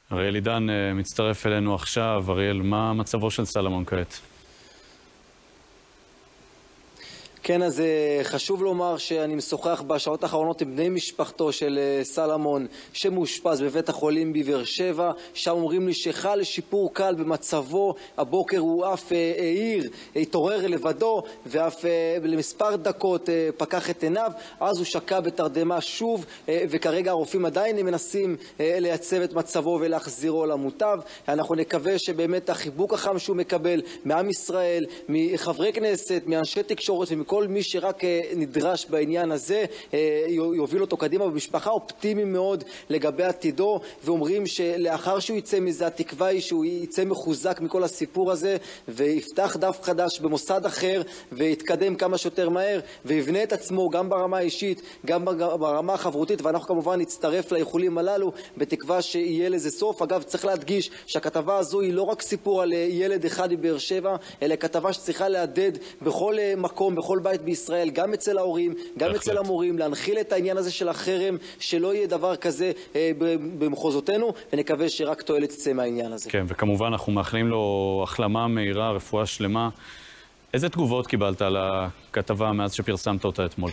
אריאל עידן מצטרף אלינו עכשיו. אריאל, מה מצבו של סלומון כעת? כן, אז חשוב לומר שאני משוחח בשעות האחרונות עם בני משפחתו של סלומון שמאושפז בבית החולים בבאר שבע. שם אומרים לי שחל שיפור קל במצבו. הבוקר הוא אף התעורר לבדו ואף למספר דקות פקח את עיניו, אז הוא שקע בתרדמה שוב, וכרגע הרופאים עדיין מנסים לייצב את מצבו ולהחזירו למוטב. אנחנו נקווה שבאמת החיבוק החם שהוא מקבל מעם ישראל, מחברי כנסת, מאנשי תקשורת ומכל מי שרק נדרש בעניין הזה, יוביל אותו קדימה. במשפחה אופטימיים מאוד לגבי עתידו, ואומרים שלאחר שהוא יצא מזה, התקווה היא שהוא יצא מחוזק מכל הסיפור הזה ויפתח דף חדש במוסד אחר ויתקדם כמה שיותר מהר ויבנה את עצמו גם ברמה האישית גם ברמה החברותית, ואנחנו כמובן נצטרף לאיחולים הללו בתקווה שיהיה לזה סוף. אגב, צריך להדגיש שהכתבה הזו היא לא רק סיפור על ילד אחד בבאר שבע, אלא כתבה שצריכה להדד בכל מקום, בכל בית בישראל, גם אצל ההורים, גם אצל המורים, להנחיל את העניין הזה של החרם, שלא יהיה דבר כזה במחוזותינו, ונקווה שרק תועלת תצא מהעניין הזה. כן, וכמובן אנחנו מאחלים לו החלמה מהירה, רפואה שלמה. איזה תגובות קיבלת על הכתבה מאז שפרסמת אותה אתמול?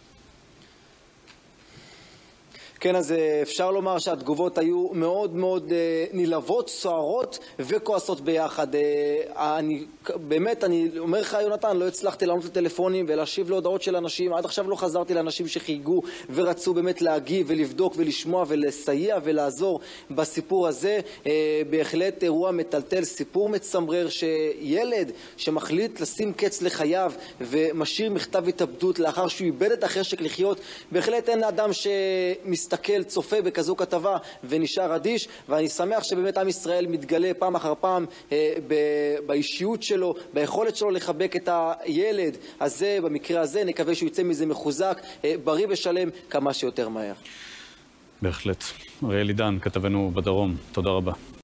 כן, אז אפשר לומר שהתגובות היו מאוד מאוד נלהבות, סוערות וכועסות ביחד. באמת, אני אומר לך, יונתן, לא הצלחתי לענות לטלפונים ולהשיב להודעות של אנשים. עד עכשיו לא חזרתי לאנשים שחייגו ורצו באמת להגיב ולבדוק ולשמוע ולסייע ולעזור בסיפור הזה. בהחלט אירוע מטלטל, סיפור מצמרר, שילד שמחליט לשים קץ לחייו ומשאיר מכתב התאבדות לאחר שהוא איבד את החשק לחיות, בהחלט אין אדם שמסתכל, צופה בכזו כתבה ונשאר אדיש. ואני שמח שבאמת עם ישראל מתגלה פעם אחר פעם באישיות שלו, ביכולת שלו לחבק את הילד הזה. במקרה הזה נקווה שהוא יצא מזה מחוזק, בריא ושלם כמה שיותר מהר. בהחלט. אריאל עידן, כתבנו בדרום, תודה רבה.